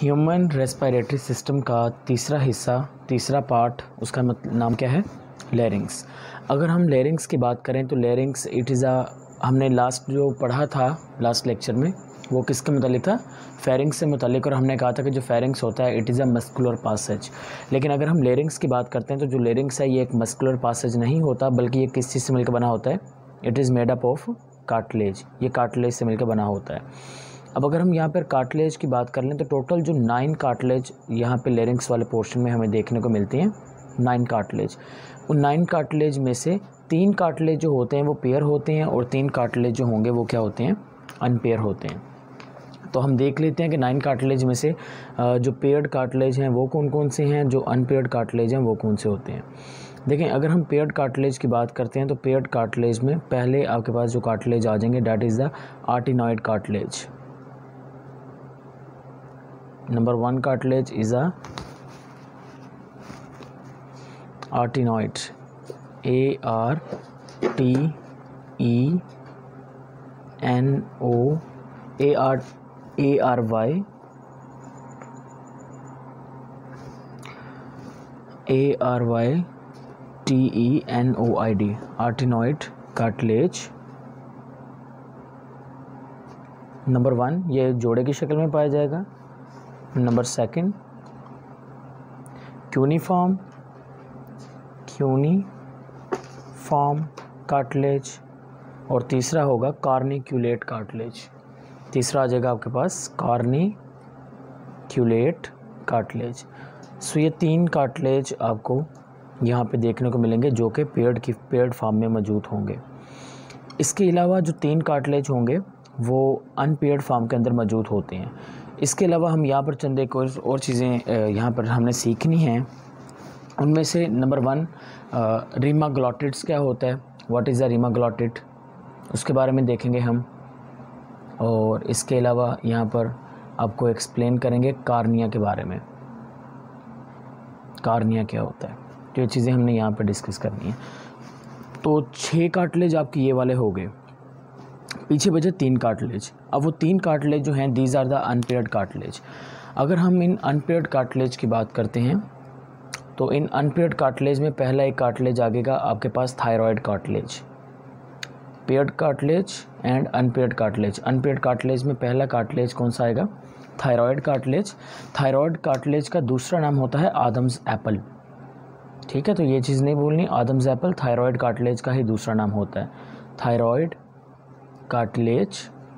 Human respiratory system का तीसरा हिस्सा, तीसरा पार्ट, उसका नाम क्या है? लैरिंग्स। अगर हम लैरिंग्स की बात करें तो लैरिंग्स इट इज़ हमने लास्ट जो पढ़ा था लास्ट लेक्चर में वो किसके मुतालिक था? फेरिंग्स से मुतालिक। और हमने कहा था कि जो फेरिंग्स होता है it is a muscular passage. लेकिन अगर हम लैरिंग्स की बात करते हैं तो जो लैरिंग्स है ये एक मस्कुलर पासेज नहीं होता, बल्कि ये किस चीज़ से मिलकर बना होता है? It is made up of cartilage. ये कार्टिलेज से मिलकर बना होता है। अब अगर हम यहाँ पर कार्टिलेज की बात कर लें तो टोटल जो 9 कार्टिलेज यहाँ पे लैरिंग्स वाले पोर्शन में हमें देखने को मिलती हैं, 9 कार्टिलेज। उन 9 कार्टिलेज में से 3 कार्टिलेज जो होते हैं वो पेयर होते हैं और 3 कार्टिलेज जो होंगे वो क्या होते हैं? अनपेयर होते हैं। तो हम देख लेते हैं कि 9 कार्टिलेज में से जो पेयर्ड कार्टिलेज हैं वो कौन कौन से हैं, जो अनपेयर्ड कार्टिलेज हैं वो कौन से होते हैं। देखें, अगर हम पेयर्ड कार्टिलेज की बात करते हैं तो पेयर्ड कार्टिलेज में पहले आपके पास जो कार्टिलेज आ जाएंगे that is the arytenoid cartilage. Number 1 cartilage is a artenoid, ARTENOID, artenoid cartilage। Number 1 ये जोड़े की शक्ल में पाया जाएगा। Number 2 cuneiform cartilage. और तीसरा होगा कार्निक्यूलेट कार्टिलेज। तीसरा आ जाएगा आपके पास कार्निक्यूलेट कार्टिलेज। सो ये 3 कार्टिलेज आपको यहाँ पे देखने को मिलेंगे जो कि पेयर्ड फॉर्म में मौजूद होंगे। इसके अलावा जो 3 कार्टिलेज होंगे वो अनपेयर्ड फॉर्म के अंदर मौजूद होते हैं। इसके अलावा हम यहाँ पर चंद एक और चीज़ें यहाँ पर हमने सीखनी हैं। उनमें से नंबर 1 रीमा ग्लॉटिड्स क्या होता है, what is the rima glottidis, उसके बारे में देखेंगे हम। और इसके अलावा यहाँ पर आपको एक्सप्लेन करेंगे कार्निया के बारे में, कार्निया क्या होता है। तो ये चीज़ें हमने यहाँ पर डिस्कस करनी है। तो 6 कार्टिलेज आपके ये वाले हो गए, पीछे बचे 3 कार्टिलेज। अब वो 3 कार्टिलेज जो हैं these are the unpaired cartilage. अगर हम इन अनपेयर्ड कार्टिलेज की बात करते हैं तो इन अनपेयर्ड कार्टिलेज में पहला एक कार्टिलेज आगेगा आपके पास thyroid cartilage. Paired cartilage and unpaired cartilage. Unpaired cartilage में पहला कार्टिलेज कौन सा आएगा? Thyroid cartilage. थायराइड कार्टिलेज का दूसरा नाम होता है आदम्स एप्पल। ठीक है, तो ये चीज़ नहीं भूलनी, आदम्स एप्पल थायराइड कार्टिलेज का ही दूसरा नाम होता है, थायराइड कार्टिलेज।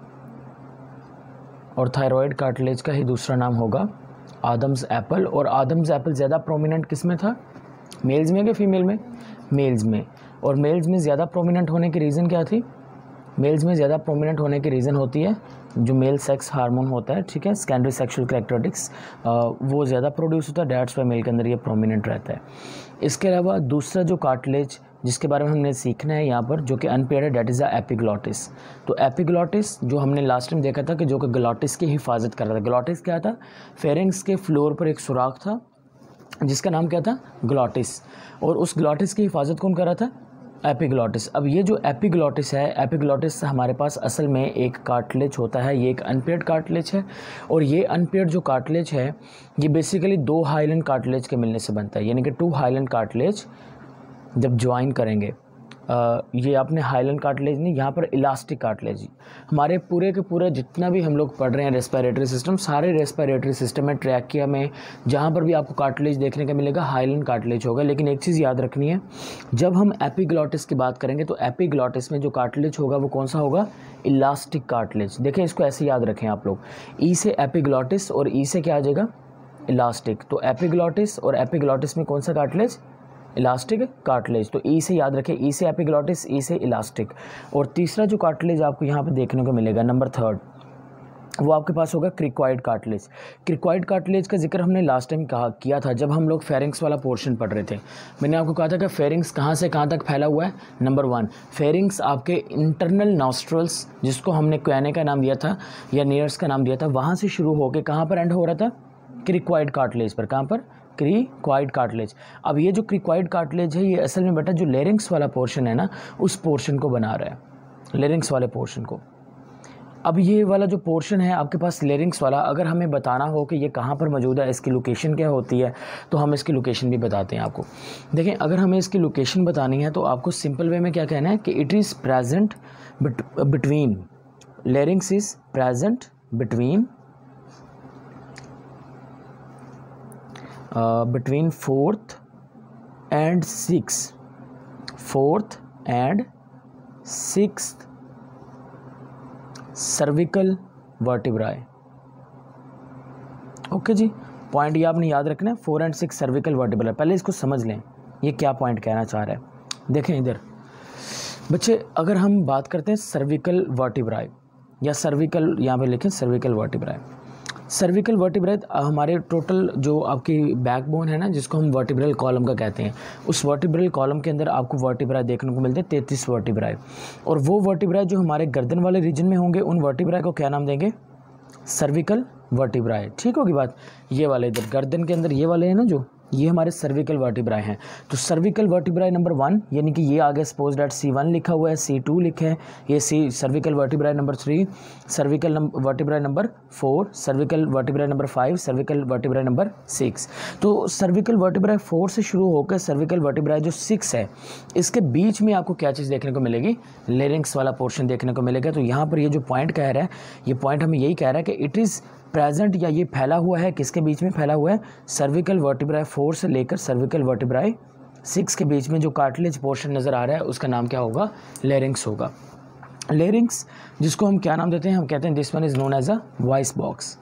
और थायराइड कार्टिलेज का ही दूसरा नाम होगा आदम्स एप्पल। और आदम्स एप्पल ज़्यादा प्रोमिनेंट किस में था? मेल्स में कि फीमेल में? मेल्स में। और मेल्स में ज़्यादा प्रोमिनेंट होने की रीज़न क्या थी? मेल्स में ज़्यादा प्रोमिनेंट होने की रीज़न होती है जो मेल सेक्स हार्मोन होता है, ठीक है, सेकेंडरी सेक्सुअल कैरेक्टरिस्टिक्स, वो ज़्यादा प्रोड्यूस होता है, डैट्स वाई मेल के अंदर ये प्रोमिनेंट रहता है। इसके अलावा दूसरा जो कार्टिलेज जिसके बारे में हमने सीखना है यहाँ पर जो कि अनपेयर्ड है डैट इज़ द एपिग्लॉटिस। तो एपिग्लॉटिस जो हमने लास्ट टाइम देखा था कि जो कि ग्लॉटिस की हिफाजत कर रहा था। ग्लॉटिस क्या था? फेरिंग्स के फ्लोर पर एक सुराख था जिसका नाम क्या था? ग्लॉटिस। और उस ग्लॉटिस की हिफाजत कौन कर रहा था? एपिग्लॉटिस। अब ये जो एपिग्लॉटिस है, एपिग्लॉटिस हमारे पास असल में एक कार्टिलेज होता है, ये एक अनपेयर्ड कार्टिलेज है। और ये अनपेयर्ड जो कार्टिलेज है ये बेसिकली 2 हाइलैंड कार्टिलेज के मिलने से बनता है, यानी कि 2 हाइलैंड कार्टिलेज जब ज्वाइन करेंगे, ये आपने हाइलैंड कार्टिलेज नहीं, यहाँ पर इलास्टिक कार्टिलेज। हमारे पूरे के पूरे जितना भी हम लोग पढ़ रहे हैं रेस्पिरेटरी सिस्टम, सारे रेस्पिरेटरी सिस्टम में, ट्रैकिया में, जहाँ पर भी आपको कार्टिलेज देखने का मिलेगा हाइलैंड कार्टिलेज होगा। लेकिन एक चीज़ याद रखनी है, जब हम एपिग्लॉटिस की बात करेंगे तो एपिग्लॉटिस में जो कार्टिलेज होगा वो कौन सा होगा? Elastic cartilage. देखें, इसको ऐसे याद रखें आप लोग, ई से एपिग्लॉटिस और ई से क्या आ जाएगा? इलास्टिक। तो एपिग्लॉटिस और एपिग्लॉटिस में कौन सा कार्टिलेज? Elastic cartilage. तो ई से याद रखें, ई से एपिग्लॉटिस, ई से इलास्टिक। और तीसरा जो कार्टिलेज आपको यहाँ पे देखने को मिलेगा, नंबर 3, वो आपके पास होगा क्रिक्वाइड कार्टिलेज। क्रिक्वाइड कार्टिलेज का जिक्र हमने लास्ट टाइम किया था जब हम लोग फेरिंग्स वाला पोर्शन पढ़ रहे थे। मैंने आपको कहा था कि फेरिंग्स कहाँ से कहाँ तक फैला हुआ है। नंबर 1 फेरिंग्स आपके इंटरनल नॉस्ट्रल्स, जिसको हमने क्वेने का नाम दिया था या नियर्स का नाम दिया था, वहाँ से शुरू होकर कहाँ पर एंड हो रहा था? क्रिक्वाइड कार्टिलेज पर। कहाँ पर? Cricoid cartilage. अब ये जो क्रिक्वाइड कार्टिलेज है ये असल में बेटा जो लैरिंग्स वाला पोर्शन है ना, उस पोर्शन को बना रहा है, लैरिंग्स वाले पोर्शन को। अब ये वाला जो पोर्शन है आपके पास लेरिंग्स वाला, अगर हमें बताना हो कि ये कहाँ पर मौजूद है, इसकी लोकेशन क्या होती है, तो हम इसकी लोकेशन भी बताते हैं आपको। देखें, अगर हमें इसकी लोकेशन बतानी है तो आपको सिंपल वे में क्या कहना है कि it is present between, larynx is present between between 4th and 6th cervical vertebrae। Okay जी, पॉइंट ये आपने याद रखना है, 4 and 6 cervical vertebrae। पहले इसको समझ लें ये क्या पॉइंट कहना चाह रहा है। देखें इधर बच्चे, अगर हम बात करते हैं सर्विकल वर्टिब्राई या सर्विकल, यहाँ पे लिखें सर्विकल वर्टिब्राई। सर्विकल वर्टिब्राई हमारे टोटल जो आपकी बैकबोन है ना, जिसको हम वर्टिब्रल कॉलम का कहते हैं, उस वर्टिब्रल कॉलम के अंदर आपको वर्टिब्राई देखने को मिलते हैं 33 वर्टिब्राई। और वो वर्टिब्राई जो हमारे गर्दन वाले रीजन में होंगे उन वर्टिब्राई को क्या नाम देंगे? Cervical vertebrae. ठीक होगी बात। ये वाले इधर गर्दन के अंदर ये वाले हैं ना, जो ये हमारे सर्विकल वर्टिब्राई हैं। तो सर्विकल वर्टिब्राई नंबर 1 यानी कि ये आगे सपोज दैट C1 लिखा हुआ है, C2 लिखे हैं, ये cervical vertebrae number 3, cervical vertebrae number 4, cervical vertebrae number 5, cervical vertebrae number 6। तो सर्विकल वर्टिब्राई 4 से शुरू होकर सर्विकल वर्टिब्राई जो 6 है, इसके बीच में आपको क्या चीज़ देखने को मिलेगी? लेरिंग्स वाला पोर्शन देखने को मिलेगा। तो यहाँ पर ये जो पॉइंट कह रहा है, ये पॉइंट हमें यही कह रहा है कि इट इज़ प्रेजेंट, या ये फैला हुआ है, किसके बीच में फैला हुआ है? सर्विकल वर्टिब्राई 4 से लेकर सर्विकल वर्टिब्राई 6 के बीच में जो कार्टिलेज पोर्शन नज़र आ रहा है उसका नाम क्या होगा? लेरिंग्स होगा। लेरिंग्स जिसको हम क्या नाम देते हैं? हम कहते हैं this one is known as a voice box.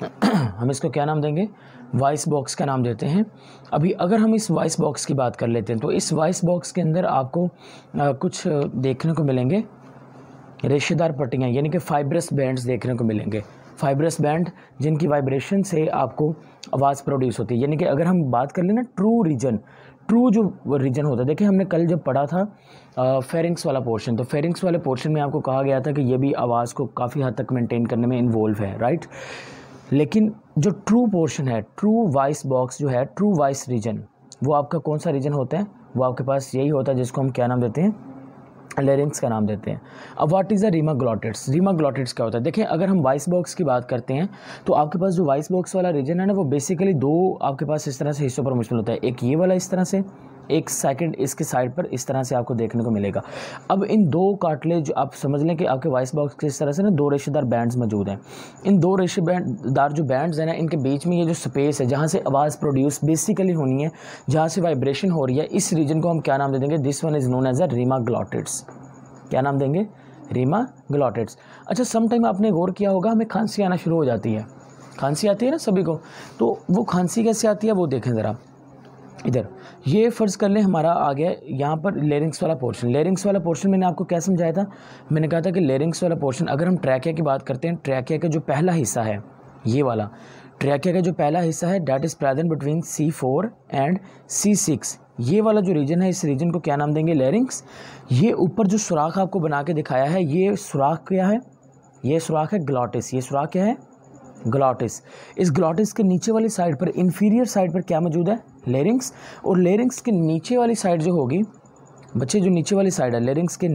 हम इसको क्या नाम देंगे? वॉइस बॉक्स का नाम देते हैं। अभी अगर हम इस वॉइस बॉक्स की बात कर लेते हैं तो इस वॉइस बॉक्स के अंदर आपको कुछ देखने को मिलेंगे, रेशेदार पट्टियाँ यानी कि फाइब्रस बैंड्स देखने को मिलेंगे। फाइब्रस बैंड जिनकी वाइब्रेशन से आपको आवाज़ प्रोड्यूस होती है। यानी कि अगर हम बात कर लें ना ट्रू रीजन, ट्रू जो रीजन होता है, देखिए हमने कल जब पढ़ा था फेरिंग्स वाला पोर्शन, तो फेरिंग्स वाले पोर्शन में आपको कहा गया था कि ये भी आवाज़ को काफ़ी हद तक मेंटेन करने में इन्वॉल्व है, राइट। लेकिन जो ट्रू पोर्शन है, ट्रू वॉइस बॉक्स जो है, ट्रू वॉइस रीजन, वो आपका कौन सा रीजन होता है? वो आपके पास यही होता है जिसको हम क्या नाम देते हैं? लेरिंग्स का नाम देते हैं। अब what is the rima glottidis? Rima glottidis क्या होता है? देखिए अगर हम वॉइस बॉक्स की बात करते हैं तो आपके पास जो वॉइस बॉक्स वाला रीजन है ना, वो बेसिकली 2 आपके पास इस तरह से हिस्सों पर मुश्किल होता है। एक ये वाला इस तरह से, एक सेकंड इसके साइड पर इस तरह से आपको देखने को मिलेगा। अब इन 2 कार्टिलेज आप समझ लें कि आपके वॉइस बॉक्स के इस तरह से ना 2 रेशेदार बैंड्स मौजूद हैं। इन 2 रेशेदार जो बैंड्स हैं ना, इनके बीच में ये जो स्पेस है जहाँ से आवाज़ प्रोड्यूस बेसिकली होनी है, जहाँ से वाइब्रेशन हो रही है, इस रीजन को हम क्या नाम दे देंगे? This one is known as a rima glottidis. क्या नाम देंगे? रीमा ग्लॉटिड्स। अच्छा, सम टाइम आपने गौर किया होगा हमें खांसी आना शुरू हो जाती है, खांसी आती है ना सभी को, तो वो खांसी कैसे आती है वो देखें ज़रा। इधर ये फ़र्ज़ कर लें हमारा आ गया यहाँ पर लेरिंग्स वाला पोर्शन। लेरिंग्स वाला पोर्शन मैंने आपको क्या समझाया था? मैंने कहा था कि लेरिंग्स वाला पोर्शन, अगर हम ट्रैकिया की बात करते हैं, ट्रैकिया का जो पहला हिस्सा है, ये वाला ट्रैकिया का जो पहला हिस्सा है, that is present between C4 and C6। ये वाला जो रीजन है, इस रीजन को क्या नाम देंगे? लेरिंग्स। ये ऊपर जो सुराख आपको बना के दिखाया है, ये सुराख क्या है? ये सुराख है ग्लॉटिस। ये सुराख क्या है? ग्लॉटिस। इस ग्लॉटिस के नीचे वाली साइड पर, इंफीरियर साइड पर क्या मौजूद है? लेरिंग्स। और लेरिंग्स के नीचे वाली साइड जो होगी बच्चे, जो नीचे वाली साइड है लेरिंग्स के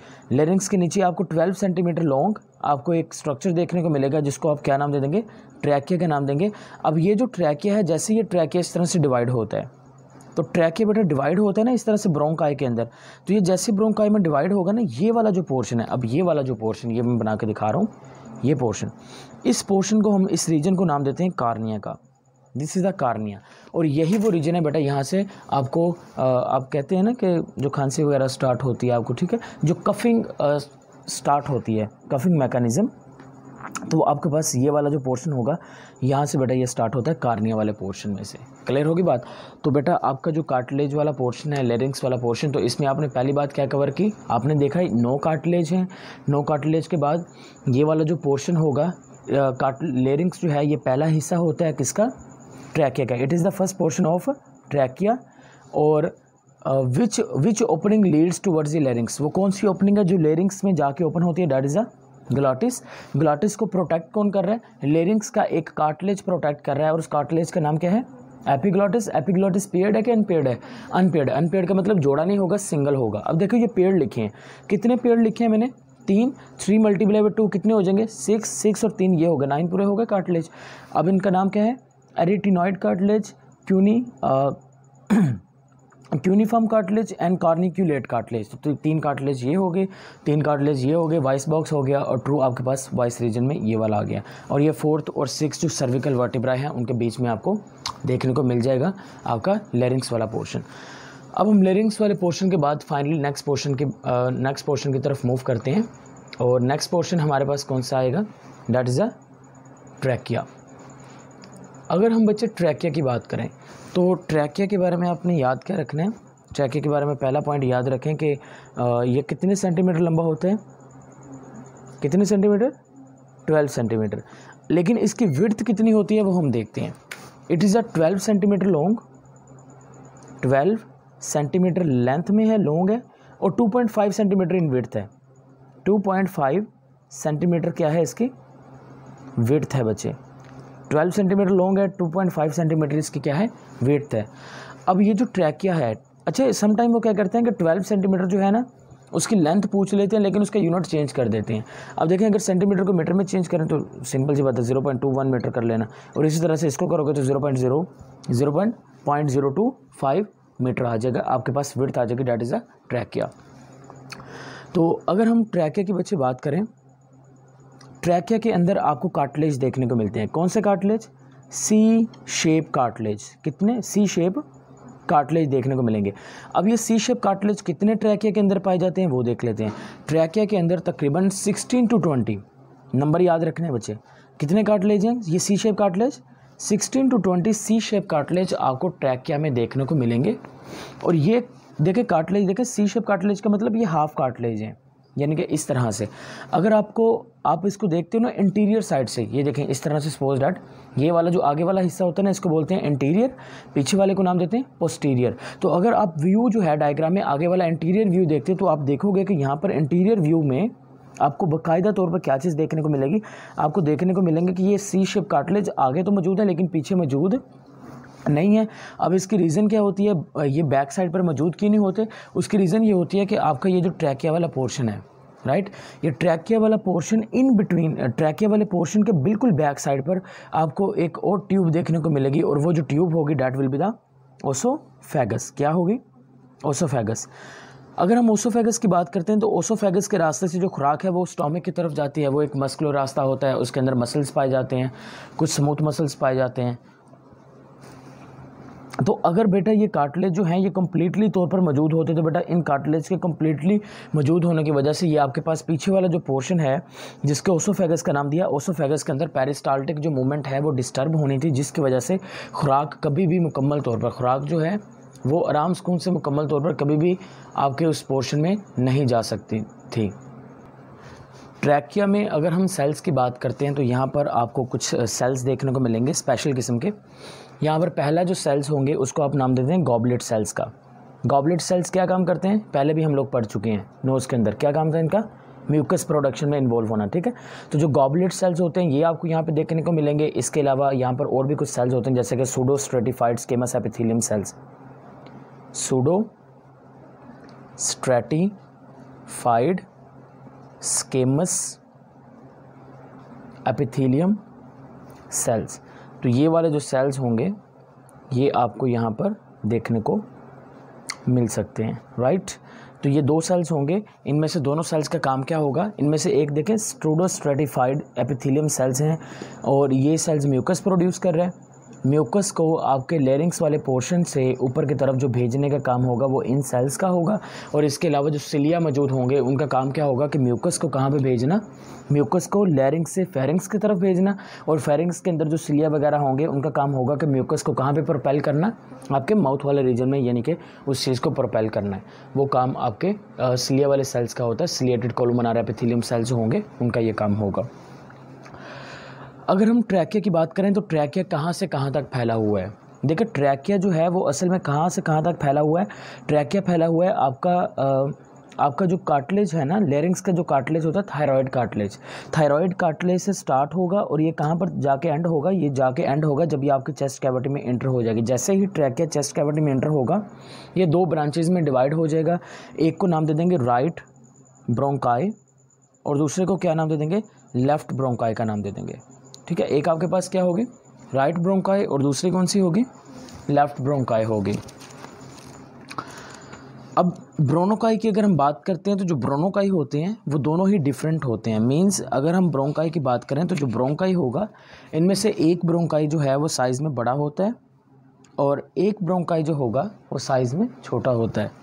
नीचे आपको 12 सेंटीमीटर लॉन्ग आपको एक स्ट्रक्चर देखने को मिलेगा, जिसको आप क्या नाम दे देंगे? ट्रैकिया का नाम देंगे। अब ये जो ट्रैकिया है, जैसे ये ट्रैकिया इस तरह से डिवाइड होता है, तो ट्रैकिया बेटा डिवाइड होता है ना इस तरह से ब्रोंकाई के अंदर, तो ये जैसे ब्रोंकाई में डिवाइड होगा ना, ये वाला जो पोर्शन है, अब ये वाला जो पोर्शन, ये मैं बना के दिखा रहा हूँ, ये पोर्शन, इस पोर्शन को हम, इस रीजन को नाम देते हैं कार्निया का। This is the cornea. और यही वो रीजन है बेटा, यहाँ से आपको आप कहते हैं ना कि जो खांसी वगैरह स्टार्ट होती है आपको, ठीक है, जो कफिंग स्टार्ट होती है, कफिंग मैकेनिज़्म, तो आपके पास ये वाला जो पोर्शन होगा, यहाँ से बेटा ये स्टार्ट होता है कार्निया वाले पोर्शन में से। क्लियर होगी बात? तो बेटा आपका जो कार्टिलेज वाला पोर्शन है, लेरिंग्स वाला पोर्शन, तो इसमें आपने पहली बात क्या कवर की? आपने देखा 9 कार्टिलेज हैं। 9 कार्टिलेज के बाद ये वाला जो पोर्शन होगा, लेरिंग्स जो है, ये पहला हिस्सा होता है किसका? ट्रैकिया का। It is the first portion of trachea. और which opening leads towards the larynx? वो कौन सी ओपनिंग है जो लेरिंग्स में जाके ओपन होती है? That is the glottis. Glottis को प्रोटेक्ट कौन कर रहा है? लेरिंग्स का एक कार्टिलेज प्रोटेक्ट कर रहा है, और उस कार्टिलेज का नाम क्या है? एपिग्लॉटिस। एपिग्लॉटिस पेयर्ड है कि अनपेयर्ड है? अनपेयर्ड। अनपेयर्ड का मतलब जोड़ा नहीं होगा, सिंगल होगा। अब देखो ये पेयर्ड लिखे हैं, कितने पेयर्ड लिखे हैं मैंने? 3, 3 मल्टीप्लाई बाई 2 कितने हो जाएंगे 6, 6 और 3 ये हो गए 9 पूरे हो गए कार्टिलेज। अब इनका नाम क्या है, arytenoid cartilage, cuneiform cartilage and corniculate cartilage. तो 3 कार्टिलेज ये हो गए, 3 कार्टिलेज ये हो गए, वॉइस बॉक्स हो गया और ट्रू आपके पास वॉइस रीजन में ये वाला आ गया। और ये 4th और 6th जो सर्विकल वर्टिब्रा है उनके बीच में आपको देखने को मिल जाएगा आपका लेरिंग्स वाला पोर्शन। अब हम लेरिंग्स वाले पोर्शन के बाद फाइनली नेक्स्ट पोर्शन की तरफ मूव करते हैं। और नेक्स्ट पोर्शन हमारे पास कौन सा आएगा, दैट इज़ अ ट्रैकिया। अगर हम बच्चे ट्रैकिया की बात करें तो ट्रैकिया के बारे में आपने याद क्या रखना है। ट्रैकिया के बारे में पहला पॉइंट याद रखें कि ये कितने सेंटीमीटर लंबा होता है, कितने सेंटीमीटर, 12 सेंटीमीटर। लेकिन इसकी विड्थ कितनी होती है वो हम देखते हैं। It is a 12 centimetre long, 12 centimetre length में है, लॉन्ग है, और 2.5 सेंटीमीटर इन विड्थ है। 2.5 सेंटीमीटर क्या है इसकी विड्थ है बच्चे। 12 सेंटीमीटर लॉन्ग है, 2.5 सेंटीमीटर इसकी क्या है विड्थ है। अब ये जो ट्रैकिया है, अच्छा समटाइम वो क्या करते हैं कि 12 सेंटीमीटर जो है ना उसकी लेंथ पूछ लेते हैं लेकिन उसका यूनिट चेंज कर देते हैं। अब देखें अगर सेंटीमीटर को मीटर में चेंज करें तो सिंपल सी बात है 0.21 मीटर कर लेना, और इसी तरह से इसको करोगे तो 0.025 मीटर आ जाएगा, आपके पास विड्थ आ जाएगी, डैट इज़ अ ट्रैकिया। तो अगर हम ट्रैकिया की बच्चे बात करें, ट्रैकिया के अंदर आपको कार्टिलेज देखने को मिलते हैं। कौन से कार्टिलेज, सी शेप कार्टिलेज। कितने, सी शेप कार्टिलेज देखने को मिलेंगे। अब ये सी शेप कार्टिलेज कितने ट्रैकिया के अंदर पाए जाते हैं वो देख लेते हैं। ट्रैकिया के अंदर तकरीबन 16 to 20 नंबर याद रखने हैं बच्चे, कितने कार्टिलेज हैं ये C shape cartilage, 16 to 20 C shape cartilage आपको ट्रैकिया में देखने को मिलेंगे। और ये देखें कार्टिलेज, देखें सी शेप कार्टिलेज का मतलब ये हाफ कार्टिलेज है, यानी कि इस तरह से अगर आप इसको देखते हो ना इंटीरियर साइड से, ये देखें इस तरह से सपोज डैट ये वाला जो आगे वाला हिस्सा होता है ना इसको बोलते हैं इंटीरियर, पीछे वाले को नाम देते हैं पोस्टीरियर। तो अगर आप व्यू जो है डायग्राम में आगे वाला इंटीरियर व्यू देखते हैं तो आप देखोगे कि यहाँ पर इंटीरियर व्यू में आपको बाकायदा तौर पर क्या चीज़ देखने को मिलेगी, आपको देखने को मिलेंगे कि ये सी शेप कार्टिलेज आगे तो मौजूद है लेकिन पीछे मौजूद नहीं है। अब इसकी रीज़न क्या होती है, ये बैक साइड पर मौजूद क्यों नहीं होते, उसकी रीज़न ये होती है कि आपका ये जो ट्रैकिया वाला पोर्शन है, राइट, ये ट्रैकिया वाला पोर्शन इन बिटवीन, ट्रैकिया वाले पोर्शन के बिल्कुल बैक साइड पर आपको एक और ट्यूब देखने को मिलेगी, और वो जो ट्यूब होगी that will be the oesophagus. क्या होगी, ओसोफेगस। अगर हम ओसोफेगस की बात करते हैं तो ओसोफेगस के रास्ते से जो खुराक है वो स्टोमक की तरफ जाती है, वो एक मस्कुलर रास्ता होता है, उसके अंदर मसल्स पाए जाते हैं, कुछ स्मूथ मसल्स पाए जाते हैं। तो अगर बेटा ये कार्टिलेज जो हैं ये कम्प्लीटली तौर पर मौजूद होते तो बेटा इन कार्टिलेज के कम्प्लीटली मौजूद होने की वजह से ये आपके पास पीछे वाला जो पोर्शन है जिसके ओसोफेगस का नाम दिया, ओसोफेगस के अंदर पेरिस्टाल्टिक जो मूवमेंट है वो डिस्टर्ब होनी थी, जिसकी वजह से खुराक कभी भी मुकम्मल तौर पर, खुराक जो है वो आराम सुकून से मुकम्मल तौर पर कभी भी आपके उस पोर्शन में नहीं जा सकती थी। ट्रैकिया में अगर हम सेल्स की बात करते हैं तो यहाँ पर आपको कुछ सेल्स देखने को मिलेंगे स्पेशल किस्म के। यहाँ पर पहला जो सेल्स होंगे उसको आप नाम देते हैं गॉबलेट सेल्स का। गॉबलेट सेल्स क्या काम करते हैं, पहले भी हम लोग पढ़ चुके हैं नोज़ के अंदर, क्या काम था इनका, म्यूकस प्रोडक्शन में इन्वॉल्व होना, ठीक है। तो जो गॉबलेट सेल्स होते हैं ये आपको यहाँ पे देखने को मिलेंगे। इसके अलावा यहाँ पर और भी कुछ सेल्स होते हैं जैसे कि pseudo stratified squamous epithelium cells, pseudo stratified squamous epithelium cells. तो ये वाले जो सेल्स होंगे ये आपको यहाँ पर देखने को मिल सकते हैं, राइट। तो ये 2 सेल्स होंगे, इनमें से दोनों सेल्स का काम क्या होगा, इनमें से एक देखें सूडो स्ट्रेटिफाइड एपिथेलियम सेल्स हैं और ये सेल्स म्यूकस प्रोड्यूस कर रहे हैं। म्यूकस को आपके लेरिंग्स वाले पोर्शन से ऊपर की तरफ जो भेजने का काम होगा वो इन सेल्स का होगा। और इसके अलावा जो सिलिया मौजूद होंगे उनका काम क्या होगा कि म्यूकस को कहाँ पे भेजना, म्यूकस को लेरिंग्स से फेरिंग्स की तरफ भेजना। और फेरिंग्स के अंदर जो सिलिया वगैरह होंगे उनका काम होगा कि म्यूकस को कहाँ पे प्रोपेल करना, आपके माउथ वाले रीजन में, यानी कि उस चीज़ को प्रोपेल करना है। वो काम आपके सिलिया वाले सेल्स का होता है, सिलिएटेड कोलुमनार एपिथेलियम सेल्स होंगे उनका ये काम होगा। अगर हम ट्रैकिया की बात करें तो ट्रैकिया कहाँ से कहाँ तक फैला हुआ है। देखिए ट्रैकिया जो है वो असल में कहाँ से कहाँ तक फैला हुआ है। ट्रैकिया फैला हुआ है आपका जो कार्टिलेज है ना, लेरिंग्स का जो कार्टिलेज होता है थायराइड कार्टिलेज, थायराइड कार्टिलेज से स्टार्ट होगा और ये कहाँ पर जाके एंड होगा, ये जाके एंड होगा जब ये आपके चेस्ट कैविटी में एंटर हो जाएगी। जैसे ही ट्रैकिया चेस्ट कैविटी में एंटर होगा ये 2 ब्रांचेज में डिवाइड हो जाएगा। एक को नाम दे देंगे राइट ब्रोंकाई और दूसरे को क्या नाम दे देंगे, लेफ्ट ब्रोंकाई का नाम दे देंगे। ठीक है, एक आपके पास क्या होगी, राइट ब्रोंकाई, और दूसरी कौन सी होगी, लेफ्ट ब्रोंकाई होगी। अब ब्रोनोकाई की अगर हम बात करते हैं तो जो ब्रोनोकाई होते हैं वो दोनों ही डिफरेंट होते हैं। मींस अगर हम ब्रोंकाई की बात करें तो जो ब्रोंकाई होगा इनमें से एक ब्रोंकाई जो है वो साइज़ में बड़ा होता है और एक ब्रोंकाई जो होगा वो साइज़ में छोटा होता है।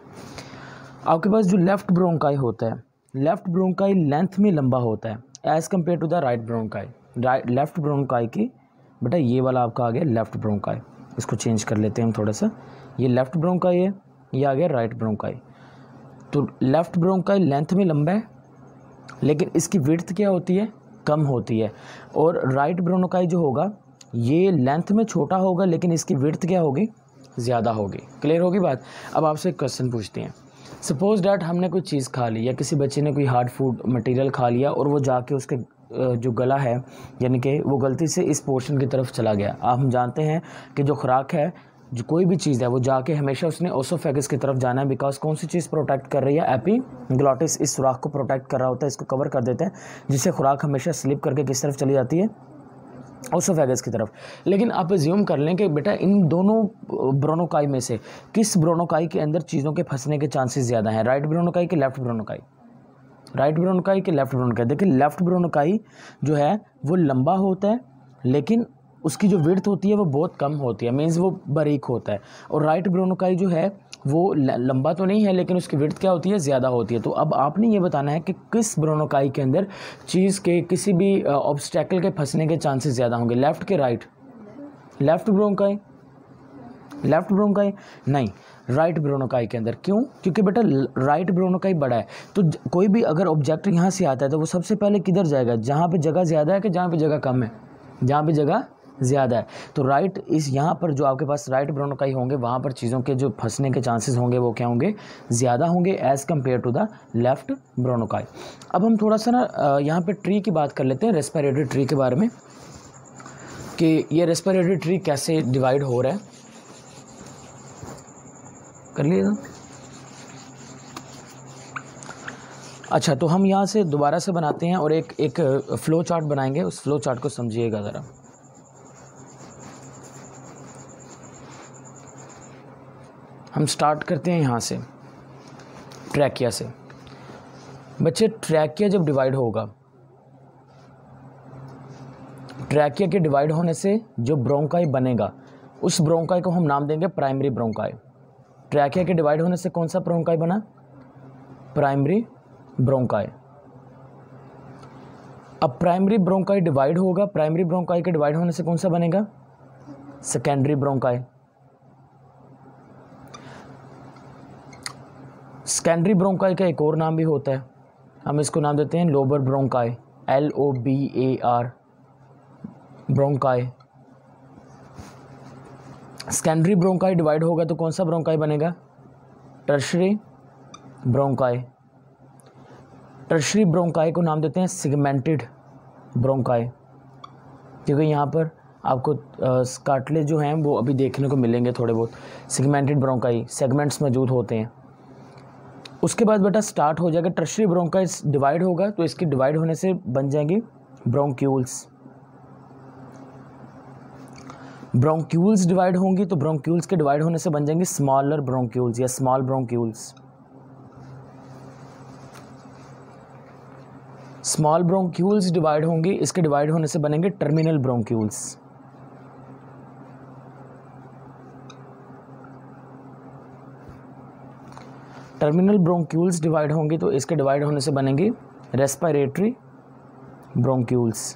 आपके पास जो लेफ़्ट ब्रोंकाई होता है, लेफ़्ट ब्रोंकाई लेंथ में लंबा होता है as compare to the right bronchi. Left bronchi की बेटा ये वाला आपका आ गया लेफ़्ट ब्रोंकाई, इसको चेंज कर लेते हैं हम थोड़ा सा, ये लेफ़्ट ब्रोंकाई है, ये आ गया राइट ब्रोंकाई। तो लेफ़्ट ब्रोंकाई लेंथ में लंबा है लेकिन इसकी विड्थ क्या होती है, कम होती है, और राइट ब्रोंकाई जो होगा ये लेंथ में छोटा होगा लेकिन इसकी विड्थ क्या होगी, ज़्यादा होगी। क्लियर होगी बात। अब आपसे एक क्वेश्चन पूछते हैं, सपोज डैट हमने कोई चीज़ खा ली या किसी बच्चे ने कोई हार्ड फूड मटेरियल खा लिया और वो जाके उसके जो गला है यानी कि वो गलती से इस पोर्शन की तरफ चला गया। हम जानते हैं कि जो खुराक है, जो कोई भी चीज़ है वो जाके हमेशा उसने ओसोफेगस की तरफ जाना है, बिकॉज कौन सी चीज़ प्रोटेक्ट कर रही है, एपिग्लॉटिस इस सुराख को प्रोटेक्ट कर रहा होता है, इसको कवर कर देते हैं, जिससे खुराक हमेशा स्लिप करके किस तरफ चली जाती है, ओसोफेगस की तरफ। लेकिन आप अज्यूम कर लें कि बेटा इन दोनों ब्रोनोकाई में से किस ब्रोनोकाई के अंदर चीज़ों के फंसने के चांसेस ज़्यादा हैं, राइट ब्रोनोकाई के लेफ्ट ब्रोनोकाई, राइट ब्रोनोकाई के लेफ्ट ब्रोनोकाई। देखिए लेफ्ट ब्रोनोकाई जो है वो लंबा होता है लेकिन उसकी जो विड्थ होती है वो बहुत कम होती है, मीन्स वो बारीक होता है, और राइट ब्रोनोकाई जो है वो लंबा तो नहीं है लेकिन उसकी विड्थ क्या होती है, ज़्यादा होती है। तो अब आपने ये बताना है कि किस ब्रोनोकाई के अंदर चीज़ के किसी भी ऑब्स्टेकल के फंसने के चांसेस ज़्यादा होंगे, लेफ़्ट के right, left bronchi, left bronchi नहीं, राइट ब्रोनोकाई के अंदर। क्यों? क्योंकि बेटा राइट ब्रोनोकाई बड़ा है, तो कोई भी अगर ऑब्जेक्ट यहाँ से आता है तो वो सबसे पहले किधर जाएगा, जहाँ पे जगह ज़्यादा है कि जहाँ पे जगह कम है, जहाँ पे जगह ज़्यादा है। तो राइट इस यहाँ पर जो आपके पास राइट ब्रोनोकाई होंगे वहाँ पर चीज़ों के जो फंसने के चांसेस होंगे वो क्या होंगे, ज़्यादा होंगे as compare to the left bronchi. अब हम थोड़ा सा ना यहाँ पे ट्री की बात कर लेते हैं, रेस्पिरेटरी ट्री के बारे में, कि ये रेस्पिरेटरी ट्री कैसे डिवाइड हो रहा है, कर लिएगा। अच्छा, तो हम यहाँ से दोबारा से बनाते हैं और एक फ़्लो चार्ट बनाएंगे, उस फ्लो चार्ट को समझिएगा ज़रा। हम स्टार्ट करते हैं यहाँ से ट्रैकिया से। बच्चे ट्रैकिया जब डिवाइड होगा, ट्रैकिया के डिवाइड होने से जो ब्रोंकाई बनेगा उस ब्रोंकाई को हम नाम देंगे प्राइमरी ब्रोंकाई। ट्रैकिया के डिवाइड होने से कौन सा ब्रोंकाई बना, प्राइमरी ब्रोंकाई। अब प्राइमरी ब्रोंकाई डिवाइड होगा, प्राइमरी ब्रोंकाई के डिवाइड होने से कौन सा बनेगा, सेकेंडरी ब्रोंकाई। सेकेंडरी ब्रोंकाई का एक और नाम भी होता है, हम इसको नाम देते हैं lobar bronchi, LOBAR bronchi. Secondary bronchi divide होगा तो कौन सा ब्रोंकाई बनेगा, टर्शरी ब्रोंकाई। टर्शरी ब्रोंकाई को नाम देते हैं सेगमेंटेड ब्रोंकाई, क्योंकि यहाँ पर आपको कार्टिलेज जो हैं वो अभी देखने को मिलेंगे थोड़े बहुत, सेगमेंटेड ब्रोंकाई, सेगमेंट्स मौजूद होते हैं। उसके बाद बेटा स्टार्ट हो जाएगा टर्शरी ब्रोंकाई डिवाइड होगा तो इसकी डिवाइड होने से बन जाएंगी ब्रोंक्यूल्स। ब्रोंक्यूल्स डिवाइड होंगी तो ब्रोंक्यूल्स के डिवाइड होने से बन जाएंगे स्मॉलर ब्रोंक्यूल्स या small bronchioles. Small bronchioles divide होंगी, इसके डिवाइड होने से बनेंगे terminal bronchioles. Terminal bronchioles divide होंगी तो इसके डिवाइड होने से बनेंगी respiratory bronchioles.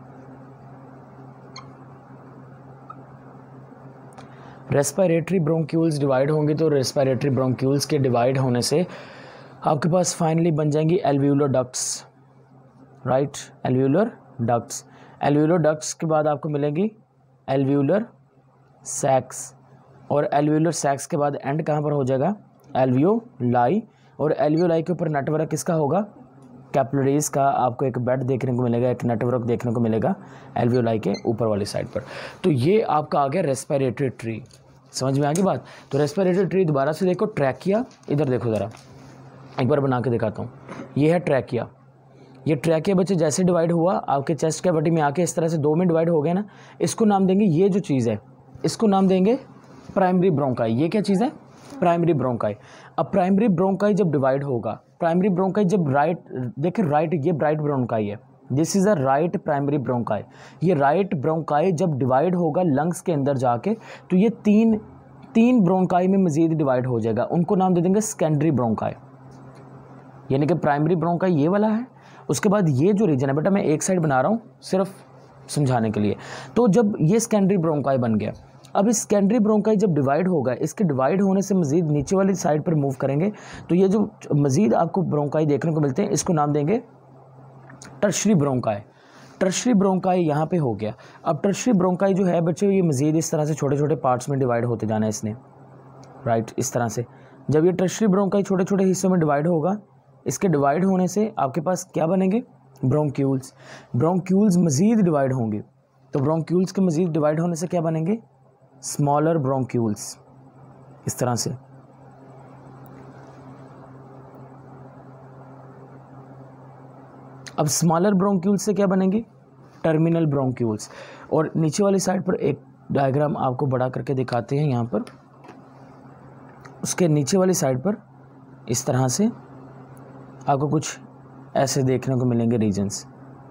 Respiratory bronchioles divide होंगी तो रेस्पिरेटरी ब्रोंक्यूल्स के डिवाइड होने से आपके पास फाइनली बन जाएंगी alveolar ducts, right, alveolar ducts. Alveolar ducts के बाद आपको मिलेगी एल्वियोलर सैक्स, और एल्वियोलर सैक्स के बाद एंड कहाँ पर हो जाएगा, एल्वियोलाई, और एल्वियोलाई के ऊपर नेटवर्क किसका होगा, कैपिलरीज का आपको एक बेड देखने को मिलेगा, एक नेटवर्क देखने को मिलेगा एल्वियोलाई के ऊपर वाली साइड पर। तो ये आपका आ गया रेस्पिरेटरी ट्री, समझ में आ गई बात। तो रेस्पिरेटरी ट्री दोबारा से देखो, ट्रैकिया, इधर देखो ज़रा, एक बार बना के दिखाता हूँ। ये है ट्रैकिया, ये ट्रैकिया बच्चे जैसे डिवाइड हुआ आपके चेस्ट कैविटी में आके इस तरह से 2 में डिवाइड हो गया ना, इसको नाम देंगे, ये जो चीज़ है इसको नाम देंगे प्राइमरी ब्रोंकाई। ये क्या चीज़ है? Primary bronchi. अब प्राइमरी ब्रोंकाई जब डिवाइड होगा, प्राइमरी ब्रोंकाई जब राइट, देखिए राइट, ये राइट ब्रोंकाई है, this is a right primary bronchi. ये राइट ब्रोंकाई जब डिवाइड होगा लंग्स के अंदर जाके, तो ये तीन ब्रोंकाई में मजीद डिवाइड हो जाएगा, उनको नाम दे देंगे सेकेंडरी ब्रोंकाई। यानी कि प्राइमरी ब्रोंकाई ये वाला है, उसके बाद ये जो रीजन है, बेटा मैं एक साइड बना रहा हूँ सिर्फ समझाने के लिए। तो जब ये सेकेंडरी ब्रोंकाई बन गया, अब इस सेकेंडरी ब्रोंकाई जब डिवाइड होगा, इसके डिवाइड होने से मजीद नीचे वाली साइड पर मूव करेंगे, तो ये जो मजीद आपको ब्रोंकाई देखने को मिलते हैं, इसको नाम देंगे टर्शरी ब्रोंकाई। टर्शरी ब्रोंकाई यहाँ पे हो गया। अब टर्शरी ब्रोंकाई जो है बच्चों, ये मजीद इस तरह से छोटे छोटे पार्ट्स में डिवाइड होते जाना है इसने, राइट, इस तरह से। जब ये टर्शरी ब्रोंकाई छोटे छोटे हिस्सों में डिवाइड होगा, इसके डिवाइड होने से आपके पास क्या बनेंगे? ब्रोंक्यूल्स। ब्रोंक्यूल्स मजीद डिवाइड होंगे, तो ब्रोंक्यूल्स के मजीद डिवाइड होने से क्या बनेंगे? स्मॉलर ब्रोंक्यूल्स, इस तरह से। अब स्मॉलर ब्रोंक्यूल्स से क्या बनेंगे? Terminal bronchioles. और नीचे वाली साइड पर एक डायग्राम आपको बड़ा करके दिखाते हैं यहाँ पर, उसके नीचे वाली साइड पर इस तरह से आपको कुछ ऐसे देखने को मिलेंगे रीजन्स।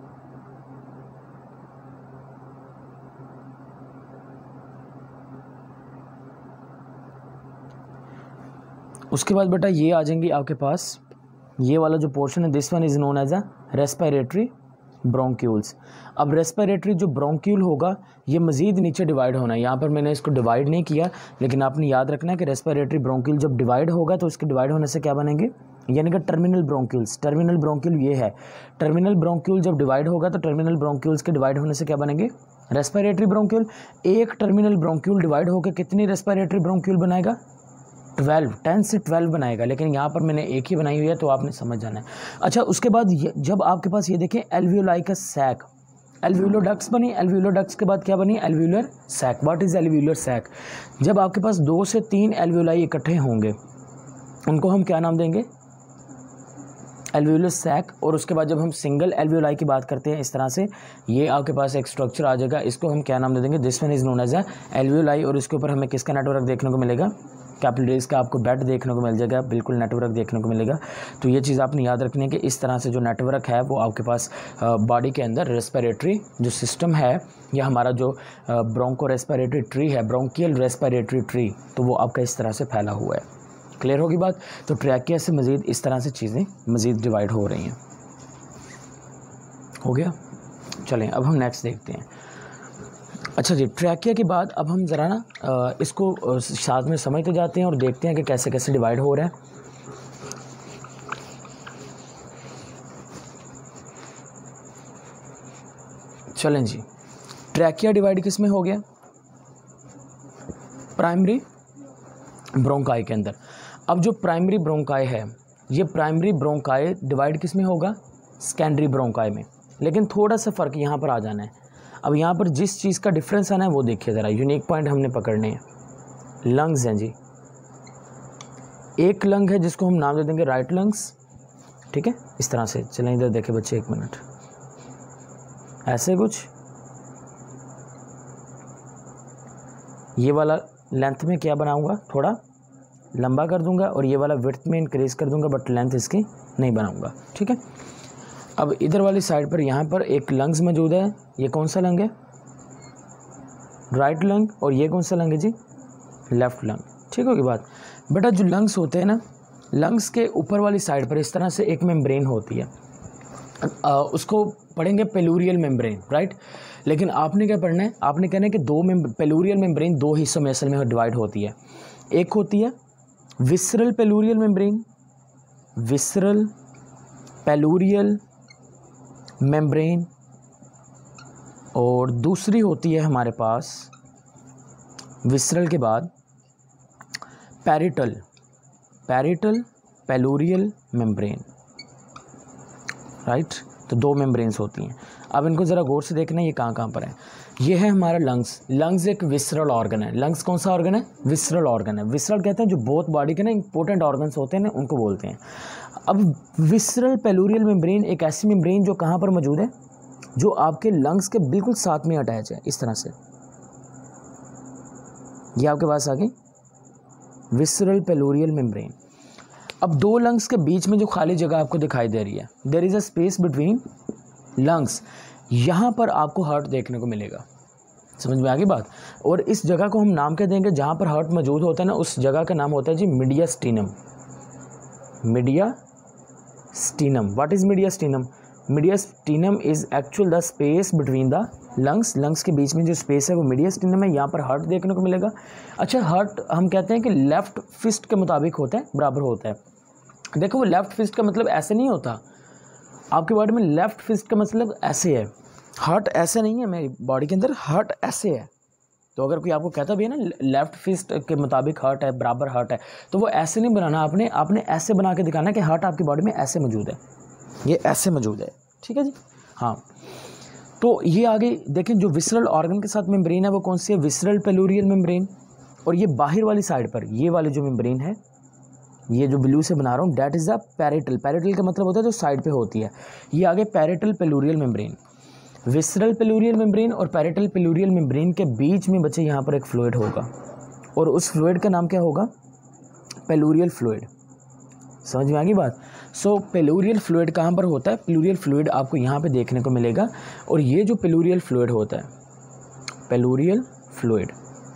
उसके बाद बेटा ये आ जाएंगी आपके पास, ये वाला जो पोर्शन है, this one is known as a respiratory bronchioles. अब रेस्पिरेटरी जो ब्रोंक्यूल होगा ये मज़ीद नीचे डिवाइड होना है। यहाँ पर मैंने इसको डिवाइड नहीं किया, लेकिन आपने याद रखना है कि रेस्पिरेटरी ब्रोंक्यूल जब डिवाइड होगा तो इसके डिवाइड होने से क्या बनेंगे? यानी कि टर्मिनल ब्रोंक्यूल्स। टर्मिनल ब्रोंक्यूल ये है, टर्मिनल ब्रोंक्यूल जब डिवाइड होगा तो टर्मिनल ब्रोंक्यूल्स के डिवाइड होने से क्या बनेंगे? Respiratory bronchiole. एक टर्मिनल ब्रोंक्यूल डिवाइड होकर कितनी रेस्पिरेटरी ब्रोंक्यूल बनाएगा? 10 से 12 बनाएगा, लेकिन यहाँ पर मैंने एक ही बनाई हुई है, तो आपने समझ जाना है। अच्छा, उसके बाद जब आपके पास ये देखें एल्वियोलाई का सैक, एल्वियोलोडक्ट्स बनी, एल्वियोलोडक्ट्स के बाद क्या बनी? Alveolar sac. What is alveolar sac? जब आपके पास 2 से 3 एल्वियोलाई इकट्ठे होंगे, उनको हम क्या नाम देंगे? Alveolar sac. और उसके बाद जब हम सिंगल एल्वियोलाई की बात करते हैं इस तरह से, ये आपके पास एक स्ट्रक्चर आ जाएगा, इसको हम क्या नाम दे देंगे? This one is known as a alveoli. और इसके ऊपर हमें किसका नेटवर्क देखने को मिलेगा? कैपिलरीज का आपको बेड देखने को मिल जाएगा, बिल्कुल नेटवर्क देखने को मिलेगा। तो ये चीज़ आपने याद रखनी है कि इस तरह से जो नेटवर्क है वो आपके पास बॉडी के अंदर रेस्पिरेटरी जो सिस्टम है, या हमारा जो ब्रोंको रेस्पिरेटरी ट्री है, ब्रोंकियल रेस्पिरेटरी ट्री, तो वो आपका इस तरह से फैला हुआ है। क्लियर होगी बात? तो ट्रैकिया से मज़ीद इस तरह से चीज़ें मज़ीद डिवाइड हो रही हैं। हो गया? चलें अब हम नेक्स्ट देखते हैं। अच्छा जी, ट्रैकिया के बाद अब हम ज़रा ना इसको साथ में समझते जाते हैं और देखते हैं कि कैसे कैसे डिवाइड हो रहा है। चलें जी, ट्रैकिया डिवाइड किस में हो गया? प्राइमरी ब्रोंकाई के अंदर। अब जो प्राइमरी ब्रोंकाई है, ये प्राइमरी ब्रोंकाई डिवाइड किस में होगा? सेकेंडरी ब्रोंकाई में। लेकिन थोड़ा सा फ़र्क यहाँ पर आ जाना है। अब यहाँ पर जिस चीज़ का डिफरेंस आना है वो देखिए ज़रा, यूनिक पॉइंट हमने पकड़ने हैं। लंग्स हैं जी, एक लंग है जिसको हम नाम दे देंगे राइट लंग्स, ठीक है, इस तरह से। चलें इधर देखें बच्चे, एक मिनट, ऐसे कुछ ये वाला लेंथ में क्या बनाऊंगा? थोड़ा लंबा कर दूंगा, और ये वाला विड्थ में इंक्रीज़ कर दूंगा, बट लेंथ इसकी नहीं बनाऊंगा, ठीक है। अब इधर वाली साइड पर यहाँ पर एक लंग्स मौजूद है। ये कौन सा लंग है? Right lung. और ये कौन सा लंग है जी? Left lung. ठीक होगी बात? बेटा जो लंग्स होते हैं ना, लंग्स के ऊपर वाली साइड पर इस तरह से एक मेम्ब्रेन होती है, उसको पढ़ेंगे पेलूरियल मेम्ब्रेन, राइट। लेकिन आपने क्या पढ़ना है? आपने कहना है कि पेलूरियल मेम्ब्रेन 2 हिस्सों में असल में डिवाइड होती है। एक होती है visceral pleural membrane, visceral pleural membrane, और दूसरी होती है हमारे पास विसरल के बाद पैरिटल पेलूरियल मेम्ब्रेन, राइट। तो 2 मेम्ब्रेन्स होती हैं। अब इनको ज़रा गौर से देखना, ये कहाँ पर है। ये है हमारा लंग्स। लंग्स एक विसरल ऑर्गन है। लंग्स कौन सा ऑर्गन है? विसरल ऑर्गन है। विसरल कहते हैं जो बोथ बॉडी के ना इंपॉर्टेंट ऑर्गन्स होते हैं ना, उनको बोलते हैं। अब विसरल पेलूरियल मेम्ब्रेन एक ऐसी मेम्ब्रेन जो कहाँ पर मौजूद है, जो आपके लंग्स के बिल्कुल साथ में अटैच है, इस तरह से। ये आपके पास आ गई विसरल पेलूरियल मेम्ब्रेन। अब दो लंग्स के बीच में जो खाली जगह आपको दिखाई दे रही है, there is a space between lungs, यहाँ पर आपको हार्ट देखने को मिलेगा। समझ में आ गई बात। और इस जगह को हम नाम क्या देंगे, जहाँ पर हार्ट मौजूद होता है ना, उस जगह का नाम होता है जी mediastinum. Mediastinum, what is mediastinum? Mediastinum is actual the space between the lungs. Lungs के बीच में जो स्पेस है वो मीडियास्टिनम है, यहाँ पर हार्ट देखने को मिलेगा। अच्छा, हार्ट हम कहते हैं कि लेफ्ट फिस्ट के मुताबिक होता है, बराबर होता है। देखो वो लेफ्ट फिस्ट का मतलब ऐसे नहीं होता, आपके बॉडी में लेफ्ट फिस्ट का मतलब ऐसे है, हार्ट ऐसे नहीं है मेरी बॉडी के अंदर, हार्ट ऐसे है। तो अगर कोई आपको कहता भी है ना लेफ्ट फिस्ट के मुताबिक हार्ट है, बराबर हार्ट है, तो वो ऐसे नहीं बनाना, आपने ऐसे बना के दिखाना कि हार्ट आपकी बॉडी में ऐसे मौजूद है, ये ऐसे मौजूद है। ठीक है जी, हाँ। तो ये आगे देखें, जो विसरल ऑर्गन के साथ मेम्ब्रेन है वो कौन सी है, विसरल पेलूरियल मेम्ब्रेन। और ये बाहर वाली साइड पर ये वाली जो मेम्ब्रेन है, ये जो ब्लू से बना रहा हूँ, that is the parietal. Parietal का मतलब होता है जो साइड पे होती है। ये आगे parietal pleural membrane. Visceral pleural membrane और पैरेटल पेलूरियल मेम्ब्रेन के बीच में बच्चे यहाँ पर एक फ्लूइड होगा, और उस फ्लूइड का नाम क्या होगा, पेलूरियल फ्लूइड। समझ में आ गई बात। सो पेलूरियल फ्लूइड कहाँ पर होता है, पेलूरियल फ्लूइड आपको यहाँ पे देखने को मिलेगा। और ये जो पेलूरियल फ्लूइड होता है, पेलूरियल फ्लूइड,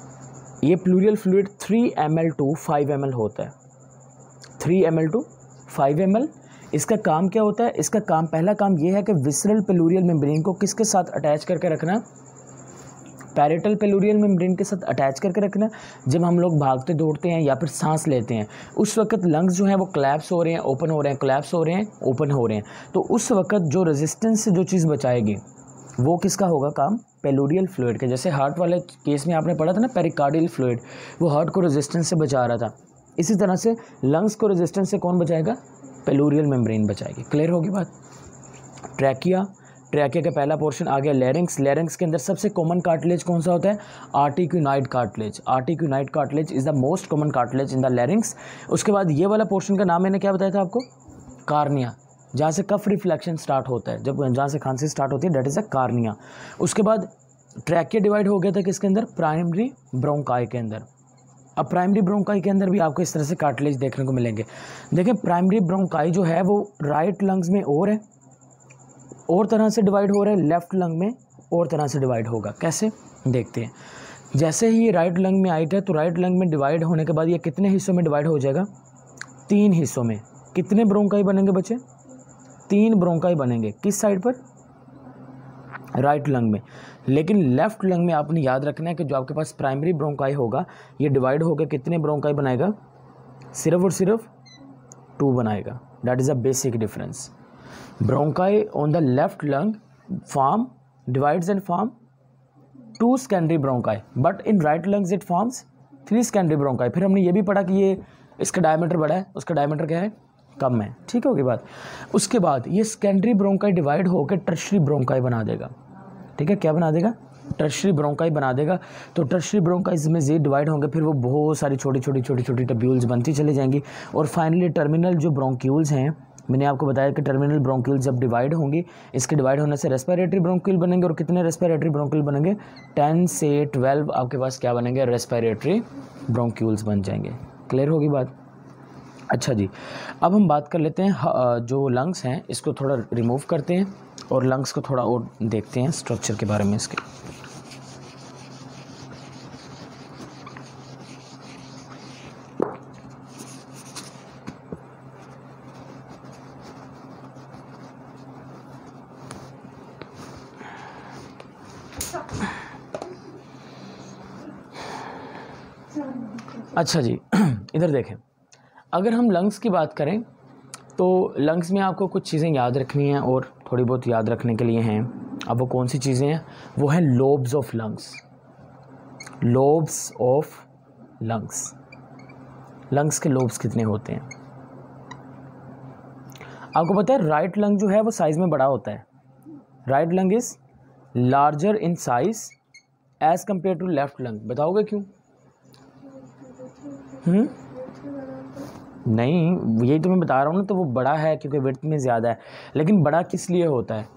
ये pleural fluid 3 ml to 5 ml होता है। 3 ml to 5 ml। इसका काम क्या होता है, इसका काम, पहला काम ये है कि विसरल पेलूरियल मेम्ब्रेन को किसके साथ अटैच करके रखना, पैरेटल पेलूरियल मेम्ब्रेन के साथ अटैच करके रखना। जब हम लोग भागते दौड़ते हैं या फिर सांस लेते हैं, उस वक्त लंग्स जो हैं वो क्लैप्स हो रहे हैं, ओपन हो रहे हैं, क्लैप्स हो रहे हैं, ओपन हो रहे हैं। तो उस वक्त जो रेजिस्टेंस से जो चीज़ बचाएगी वो किसका होगा काम, पेलूरियल फ्लूइड के। जैसे हार्ट वाले केस में आपने पढ़ा था ना, पेरिकार्डियल फ्लूइड, वो हार्ट को रेजिस्टेंस से बचा रहा था। इसी तरह से लंग्स को रेजिस्टेंस से कौन बचाएगा, पेलूरियल मेम्ब्रेन बचाएगी। क्लियर होगी बात। ट्रैकिया, ट्रैकिया का पहला पोर्शन आ गया लैरिंक्स। लैरिंक्स के अंदर सबसे कॉमन कार्टिलेज कौन सा होता है, arytenoid cartilage. Arytenoid cartilage is the most common cartilage in the larynx. उसके बाद ये वाला पोर्शन का नाम मैंने क्या बताया था आपको, कार्निया, जहाँ से कफ रिफ्लेक्शन स्टार्ट होता है, जब जहाँ से खांसी स्टार्ट होती है, डेट इज अ कार्निया। उसके बाद ट्रैकिया डिवाइड हो गया था किसके अंदर, प्राइमरी ब्रोंकाई के अंदर। अब प्राइमरी ब्रोंकाई के अंदर भी आपको इस तरह से कार्टिलेज देखने को मिलेंगे। देखें प्राइमरी ब्रोंकाई जो है वो राइट लंग्स में और है, और तरह से डिवाइड हो रहा है, लेफ्ट लंग में और तरह से डिवाइड होगा। कैसे देखते हैं। जैसे ही ये राइट लंग में आइट है, तो राइट लंग में डिवाइड होने के बाद ये कितने हिस्सों में डिवाइड हो जाएगा, 3 हिस्सों में। कितने ब्रोंकाई बनेंगे बच्चे, 3 ब्रोंकाई बनेंगे। किस साइड पर, राइट लंग में। लेकिन लेफ्ट लंग में आपने याद रखना है कि जो आपके पास प्राइमरी ब्रोंकाई होगा, ये डिवाइड होकर कितने ब्रोंकाई बनाएगा, सिर्फ और सिर्फ 2 बनाएगा। That is a basic difference. Bronchi on the left lung form divides and form 2 secondary bronchi, but in right lungs it forms 3 secondary bronchi. फिर हमने ये भी पढ़ा कि ये इसका डायमीटर बड़ा है, उसका डायमीटर क्या है, कम है। ठीक होगी बात। उसके बाद ये सेकेंडरी ब्रोंकाई डिवाइड होकर टर्शरी ब्रोंकाई बना देगा। ठीक है, क्या बना देगा, टर्शरी ब्रोंकाई बना देगा। तो टर्शरी ब्रोंकाइज में ये डिवाइड होंगे, फिर वो बहुत सारी छोटी छोटी टब्यूल्स बनती चली जाएंगी। और फाइनली टर्मिनल जो ब्रोंक्यूल्स हैं, मैंने आपको बताया कि टर्मिनल ब्रोंक्यूल्स जब डिवाइड होंगी, इसके डिवाइड होने से रेस्पिरेटरी ब्रोंक्यूल बनेंगे। और कितने रेस्पिरेटरी ब्रोंक्यूल बनेंगे, 10 से 12 आपके पास क्या बनेंगे, रेस्पिरेटरी ब्रोंक्यूल्स बन जाएंगे। क्लियर होगी बात। अच्छा जी, अब हम बात कर लेते हैं जो लंग्स हैं, इसको थोड़ा रिमूव करते हैं और लंग्स को थोड़ा और देखते हैं स्ट्रक्चर के बारे में इसके। अच्छा जी, इधर देखें, अगर हम लंग्स की बात करें तो लंग्स में आपको कुछ चीज़ें याद रखनी हैं और थोड़ी बहुत याद रखने के लिए हैं। अब वो कौन सी चीज़ें हैं, वो हैं lobes of lungs. Lobes of lungs, lungs के लोब्स कितने होते हैं आपको पता है। राइट लंग जो है वो साइज़ में बड़ा होता है। Right lung is larger in size as compare to left lung. बताओगे क्यों? नहीं, यही तो मैं बता रहा हूँ ना, तो वो बड़ा है क्योंकि विड्थ में ज़्यादा है। लेकिन बड़ा किस लिए होता है?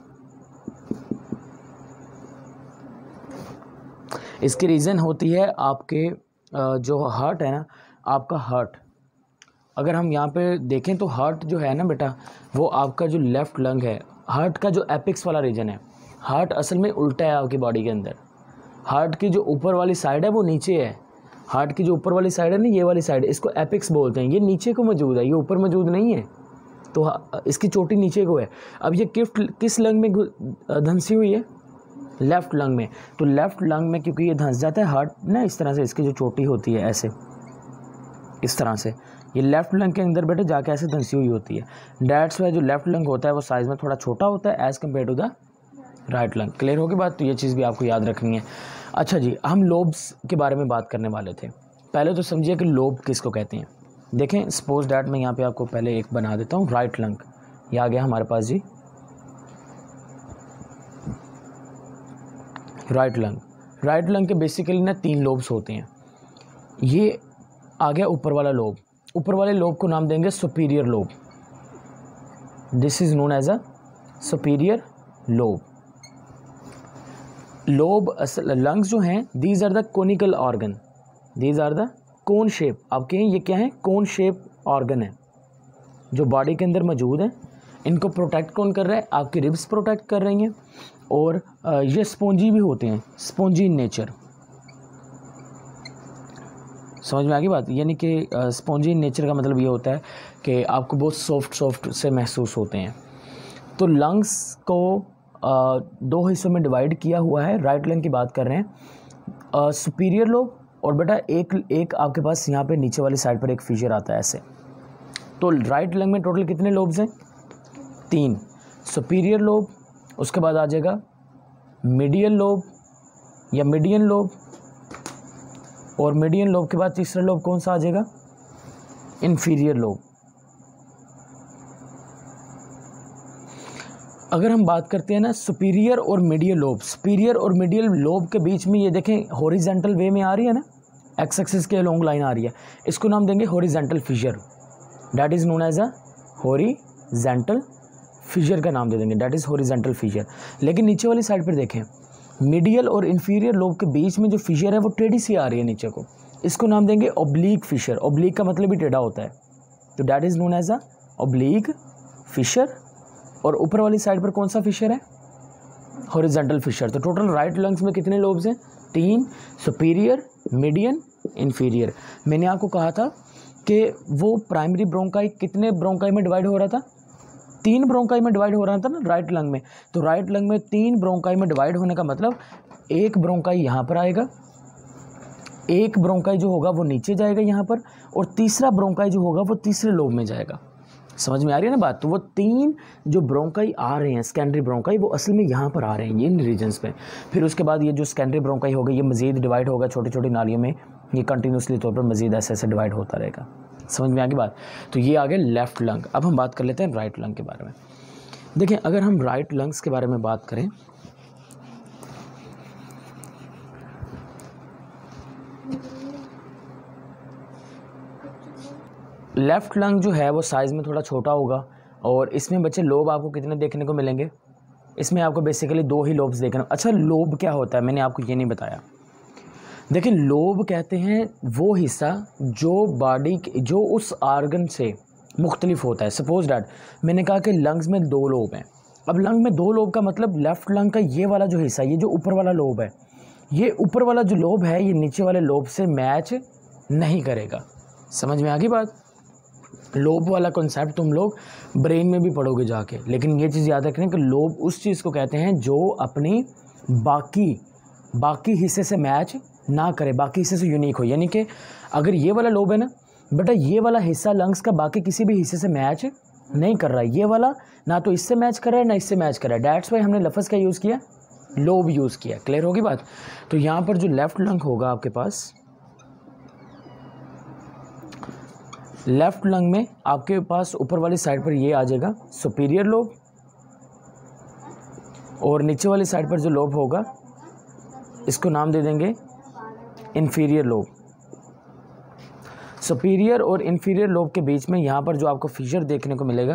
इसकी रीज़न होती है आपके जो हार्ट है ना, आपका हार्ट, अगर हम यहाँ पे देखें तो हार्ट जो है ना बेटा, वो आपका जो लेफ़्ट लंग है, हार्ट का जो एपिक्स वाला रीजन है, हार्ट असल में उल्टा है आपकी बॉडी के अंदर। हार्ट की जो ऊपर वाली साइड है वो नीचे है। हार्ट की जो ऊपर वाली साइड है ना, ये वाली साइड, इसको एपिक्स बोलते हैं। ये नीचे को मौजूद है, ये ऊपर मौजूद नहीं है, तो इसकी चोटी नीचे को है। अब ये किस लंग में धंसी हुई है? लेफ़्ट लंग में। तो लेफ़्ट लंग में क्योंकि ये धंस जाता है हार्ट ना, इस तरह से इसकी जो चोटी होती है ऐसे, इस तरह से ये लेफ़्ट लंग के अंदर बेटे जाके ऐसे धंसी हुई होती है। डैट्स वाई जो लेफ़्ट लंग होता है वो साइज़ में थोड़ा छोटा होता है as compare to the right lung. Clear होगी बात? तो ये चीज़ भी आपको याद रखनी है। अच्छा जी, हम लोब्स के बारे में बात करने वाले थे। पहले तो समझिए कि लोब किसको कहते हैं। देखें, सपोज डैट मैं यहाँ पे आपको पहले एक बना देता हूँ, राइट लंग। ये आ गया हमारे पास जी राइट लंग। राइट लंग के बेसिकली ना 3 लोब्स होते हैं। ये आ गया ऊपर वाला लोब। ऊपर वाले लोब को नाम देंगे superior lobe. This is known as a superior lobe. Lobe lungs जो हैं, these are the conical organ, these are the cone shape. आपके ये क्या है? कोन शेप ऑर्गन है जो बॉडी के अंदर मौजूद है। इनको प्रोटेक्ट कौन कर रहा है? आपकी रिब्स प्रोटेक्ट कर रही हैं। और ये स्पॉन्जी भी होते हैं, स्पॉन्जी इन नेचर। समझ में आ गई बात? यानी कि स्पॉन्जी इन नेचर का मतलब ये होता है कि आपको बहुत सॉफ्ट से महसूस होते हैं। तो लंग्स को 2 हिस्सों में डिवाइड किया हुआ है। राइट लंग की बात कर रहे हैं, सुपीरियर लोब, और बेटा एक आपके पास यहाँ पे नीचे वाली साइड पर एक फीचर आता है ऐसे। तो राइट लंग में टोटल कितने लोब्स हैं? 3। सुपीरियर लोब, उसके बाद आ जाएगा मीडियल लोब या मीडियन लोब, और मीडियन लोब के बाद तीसरा लोब कौन सा आ जाएगा? Inferior lobe. अगर हम बात करते हैं ना सुपीरियर और मीडियल लोब, सुपीरियर और मीडियल लोब के बीच में ये देखें हॉरिजॉन्टल वे में आ रही है ना, एक्स एक्सिस के लॉन्ग लाइन आ रही है, इसको नाम देंगे horizontal fissure. That is known as a horizontal fissure का नाम दे देंगे, दैट इज हॉरिजॉन्टल फिशर। लेकिन नीचे वाली साइड पर देखें, मीडियल और इन्फीरियर लोब के बीच में जो फिशर है वो टेढ़ी सी आ रही है नीचे को, इसको नाम देंगे ऑब्लीक फिशर। ऑब्लीक का मतलब भी टेढ़ा होता है, तो that is known as a oblique fissure. और ऊपर वाली साइड पर कौन सा फिशर है? Horizontal fissure. तो टोटल राइट लंग्स में कितने लोब्स हैं? 3, सुपीरियर, मीडियन, इन्फीरियर। मैंने आपको कहा था कि वो प्राइमरी ब्रोंकाई कितने ब्रोंकाई में डिवाइड हो रहा था? 3 ब्रोंकाई में डिवाइड हो रहा था ना राइट लंग में। तो राइट लंग में 3 ब्रोंकाई में डिवाइड होने का मतलब एक ब्रोंकाई यहाँ पर आएगा, एक ब्रोंकाई जो होगा वो नीचे जाएगा यहाँ पर, और तीसरा ब्रोंकाई जो होगा वो तीसरे लोब में जाएगा। समझ में आ रही है ना बात? तो वो 3 जो ब्रोंकाई आ रहे हैं सेकेंडरी ब्रोंकाई, वो असल में यहाँ पर आ रहे हैं, ये इन रीजन्स में। फिर उसके बाद ये जो सेकेंडरी ब्रोंकाई होगा ये मज़ीद डिवाइड होगा छोटी छोटी नालियों में, ये कंटिन्यूसली तौर पर मज़ीद ऐसे ऐसे डिवाइड होता रहेगा। समझ में आ गई बात? तो ये आ गया लेफ़्ट लंग। अब हम बात कर लेते हैं राइट लंग के बारे में। देखिए, अगर हम राइट लंग्स के बारे में बात करें, लेफ़्ट लंग जो है वो साइज़ में थोड़ा छोटा होगा, और इसमें बच्चे लोब आपको कितने देखने को मिलेंगे? इसमें आपको बेसिकली 2 ही लोब्स देखने। अच्छा, लोब क्या होता है मैंने आपको ये नहीं बताया। देखिए, लोब कहते हैं वो हिस्सा जो बॉडी जो उस आर्गन से मुख्तलिफ होता है। सपोज डैट मैंने कहा कि लंग्स में 2 लोब हैं। अब लंग में 2 लोब का मतलब लेफ़्ट लंग का ये वाला जो हिस्सा, ये जो ऊपर वाला लोब है, ये ऊपर वाला जो लोब है ये नीचे वाले लोब से मैच नहीं करेगा। समझ में आ गई बात? लोब वाला कॉन्सेप्ट तुम लोग ब्रेन में भी पढ़ोगे जाके, लेकिन ये चीज़ याद रखना कि लोब उस चीज़ को कहते हैं जो अपनी बाकी हिस्से से मैच ना करे, बाकी हिस्से से यूनिक हो। यानी कि अगर ये वाला लोब है ना बेटा, ये वाला हिस्सा लंग्स का बाकी किसी भी हिस्से से मैच नहीं कर रहा है, ये वाला ना तो इससे मैच कर रहा है ना इससे मैच कर रहा है, डैट्स वाई हमने लफ्ज़ का यूज़ किया, लोब यूज़ किया। क्लियर होगी बात? तो यहाँ पर जो लेफ़्ट लंग होगा आपके पास, लेफ़्ट लंग में आपके पास ऊपर वाली साइड पर ये आ जाएगा सुपीरियर लोब, और नीचे वाली साइड पर जो लोब होगा इसको नाम दे देंगे इन्फीरियर लोब। सुपीरियर और इन्फीरियर लोब के बीच में यहाँ पर जो आपको फिशर देखने को मिलेगा,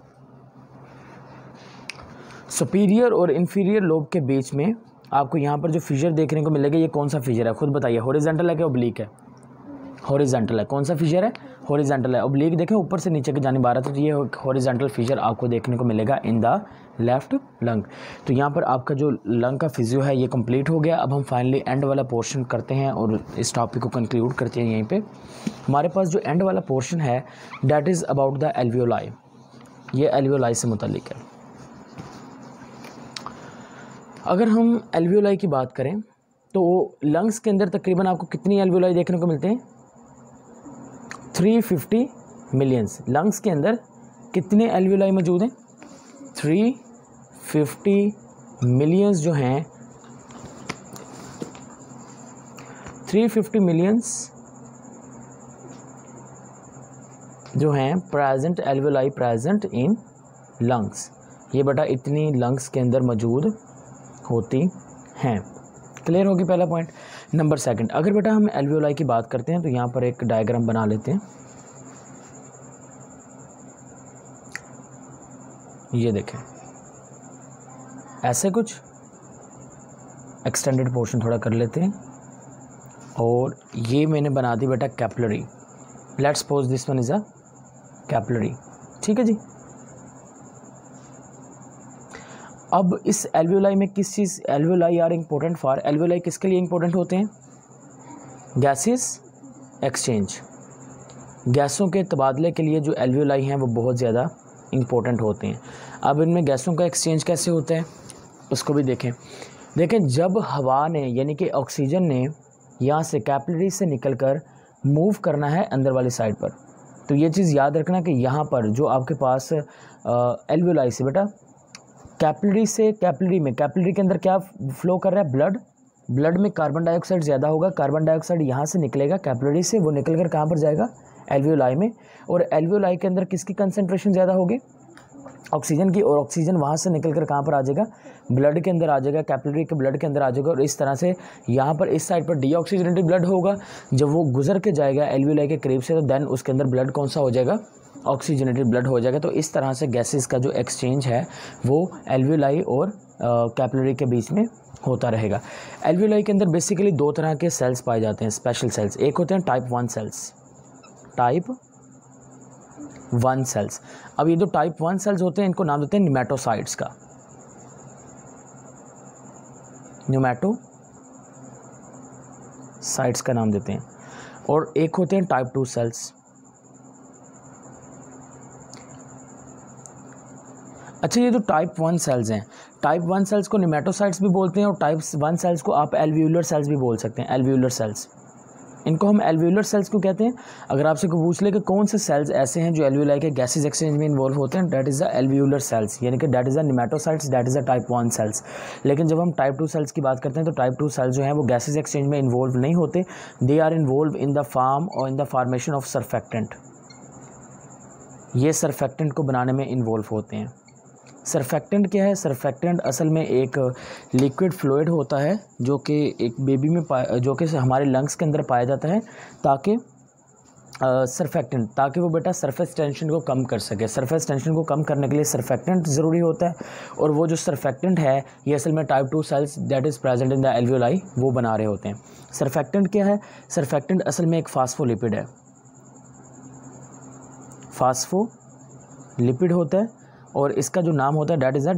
सुपीरियर और इन्फीरियर लोब के बीच में आपको यहाँ पर जो फिशर देखने को मिलेगा, ये कौन सा फिशर है खुद बताइए, हॉरिजॉन्टल है कि ओब्लिक है? हॉरिजॉन्टल है। कौन सा फिशर है? हॉरिजॉन्टल है। ओब्लिक देखें ऊपर से नीचे की जानिब आ रहा था, तो ये हॉरिजॉन्टल फिशर आपको देखने को मिलेगा इन द लेफ्ट लंग। तो यहाँ पर आपका जो लंग का फिजियो है ये कंप्लीट हो गया। अब हम फाइनली एंड वाला पोर्शन करते हैं और इस टॉपिक को कंक्लूड करते हैं। यहीं पे हमारे पास जो एंड वाला पोर्शन है that is about the alveoli. ये एल्वियोलाई से मुतालिक है। अगर हम एल्वियोलाई की बात करें तो लंग्स के अंदर तकरीबन आपको कितनी एल्वियोलाई देखने को मिलते हैं? 350 मिलियंस। लंग्स के अंदर कितने एल्वियोलाई मौजूद हैं? 350 मिलियंस जो हैं, 350 मिलियंस जो हैं present alveoli present in lungs. ये बेटा इतनी लंग्स के अंदर मौजूद होती हैं। क्लियर होगी पहला पॉइंट। नंबर सेकंड, अगर बेटा हम एल्वियोलाई की बात करते हैं तो यहाँ पर एक डायग्राम बना लेते हैं। ये देखें ऐसे कुछ एक्सटेंडेड पोर्शन थोड़ा कर लेते हैं और ये मैंने बना दी बेटा capillary. Let's suppose this one is a capillary. ठीक है जी। अब इस एल्वियोलाई में किस चीज़, alveoli are important for, alveoli किसके लिए इम्पोर्टेंट होते हैं? Gases exchange. गैसों के तबादले के लिए जो एल्वियोलाई हैं वो बहुत ज़्यादा इम्पोर्टेंट होते हैं। अब इनमें गैसों का एक्सचेंज कैसे होता है उसको भी देखें। जब हवा ने यानी कि ऑक्सीजन ने यहाँ से कैपिलरी से निकलकर मूव करना है अंदर वाली साइड पर, तो ये चीज़ याद रखना कि यहाँ पर जो आपके पास एल्वियोलाई से बेटा कैपिलरी से कैपिलरी में, कैपिलरी के अंदर क्या फ्लो कर रहा है? ब्लड। ब्लड में कार्बन डाइऑक्साइड ज़्यादा होगा। कार्बन डाइऑक्साइड यहाँ से निकलेगा कैपिलरी से, वो निकल कर कहाँ पर जाएगा? एल्वियोलाई में। और एल्वियोलाई के अंदर किसकी कंसंट्रेशन ज़्यादा होगी? ऑक्सीजन की। और ऑक्सीजन वहाँ से निकल कर कहाँ पर आ जाएगा? ब्लड के अंदर आ जाएगा, कैपिलरी के ब्लड के अंदर आ जाएगा। और इस तरह से यहाँ पर इस साइड पर डीऑक्सीजनेटेड ब्लड होगा। जब वो गुजर के जाएगा एल्वियोलाई के करीब से तो देन उसके अंदर ब्लड कौन सा हो जाएगा? ऑक्सीजनेटेड ब्लड हो जाएगा। तो इस तरह से गैसेस का जो एक्सचेंज है वो एल्वियोलाई और कैपिलरी के बीच में होता रहेगा। एल्वियोलाई के अंदर बेसिकली दो तरह के सेल्स पाए जाते हैं, स्पेशल सेल्स। एक होते हैं टाइप 1 सेल्स, टाइप 1 सेल्स। अब ये जो टाइप 1 सेल्स होते हैं इनको नाम देते हैं निमेटोसाइट्स का, निमेटोसाइट्स का नाम देते हैं। और एक होते हैं टाइप 2 सेल्स। अच्छा, ये जो टाइप 1 सेल्स हैं, टाइप 1 सेल्स को निमेटोसाइट्स भी बोलते हैं और टाइप 1 सेल्स को आप एल्वियोलर सेल्स भी बोल सकते हैं। एल्वियोलर सेल्स, इनको हम एल्वियोलर सेल्स क्यों कहते हैं? अगर आपसे कोई पूछ ले कि कौन से सेल्स ऐसे हैं जो एल्वियोलाई के गैसेस एक्सचेंज में इन्वॉल्व होते हैं, that is the alveolar cells, यानी कि that is the pneumocytes, that is the type 1 cells. लेकिन जब हम टाइप 2 सेल्स की बात करते हैं तो टाइप 2 सेल्स जो हैं वो गैसेस एक्सचेंज में इन्वॉल्व नहीं होते। They are involve in the form और in the formation of surfactant. ये सरफेक्टेंट को बनाने में इन्वॉल्व होते हैं। सरफेक्टेंट क्या है? सरफेक्टेंट असल में एक लिक्विड फ्लूइड होता है जो कि एक बेबी में जो कि हमारे लंग्स के अंदर पाया जाता है ताकि सरफेक्टेंट, ताकि वो बेटा सरफेस टेंशन को कम कर सके। सरफेस टेंशन को कम करने के लिए सरफेक्टेंट ज़रूरी होता है और वो जो सरफेक्टेंट है ये असल में type 2 cells that is present in the alveoli वो बना रहे होते हैं। सरफेक्टेंट क्या है? सरफेक्टेंट असल में एक फास्फोलिपिड है, फास्फोलिपिड होता है और इसका जो नाम होता है that is a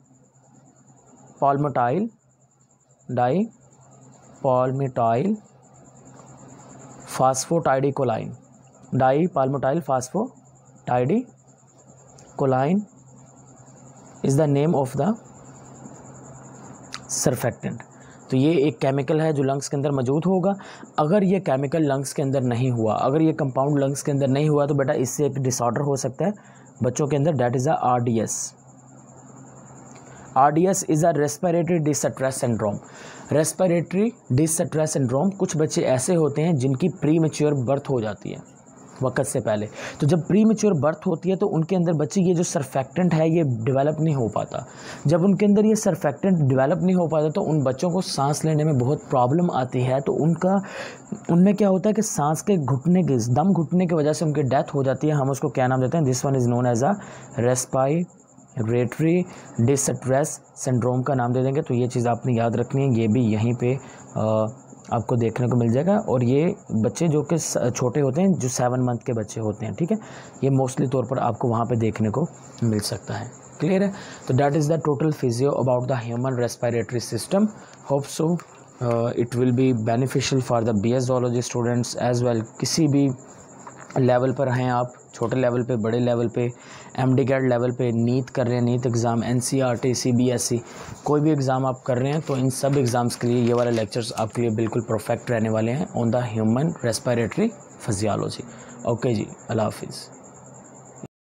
dipalmitoyl phosphatidylcholine. Dipalmitoyl phosphatidylcholine is the name of the surfactant. तो ये एक केमिकल है जो लंग्स के अंदर मौजूद होगा। अगर ये केमिकल लंग्स के अंदर नहीं हुआ, अगर ये कंपाउंड लंग्स के अंदर नहीं हुआ तो बेटा इससे एक डिसऑर्डर हो सकता है बच्चों के अंदर, that is a RDS। RDS is a respiratory distress syndrome. Respiratory distress syndrome, कुछ बच्चे ऐसे होते हैं जिनकी प्री मैच्योर बर्थ हो जाती है, वक्त से पहले। तो जब प्री मैच्योर बर्थ होती है तो उनके अंदर बच्चे ये जो सरफेक्टेंट है ये डेवलप नहीं हो पाता। जब उनके अंदर ये सरफेक्टेंट डेवलप नहीं हो पाता तो उन बच्चों को सांस लेने में बहुत प्रॉब्लम आती है। तो उनमें क्या होता है कि सांस के घुटने के दम घुटने की वजह से उनकी डेथ हो जाती है। हम उसको क्या नाम देते हैं, this one is known as a respiratory distress syndrome का नाम दे देंगे। तो ये चीज़ आपने याद रखनी है, ये भी यहीं पे आपको देखने को मिल जाएगा। और ये बच्चे जो कि छोटे होते हैं, जो 7 मंथ के बच्चे होते हैं, ठीक है, ये मोस्टली तौर पर आपको वहाँ पे देखने को मिल सकता है। क्लियर है? तो that is the total physio about the human respiratory system. Hope so it will be beneficial for the BS zoology students as well. किसी भी लेवल पर हैं आप, छोटे लेवल पे, बड़े लेवल पे, MD-CAT लेवल पे, नीट कर रहे हैं, नीट एग्ज़ाम, NCERT, CBSE, कोई भी एग्ज़ाम आप कर रहे हैं, तो इन सब एग्ज़ाम्स के लिए ये वाले लेक्चर्स आपके लिए बिल्कुल परफेक्ट रहने वाले हैं on the human respiratory physiology. Okay जी, अल्लाह हाफिज़।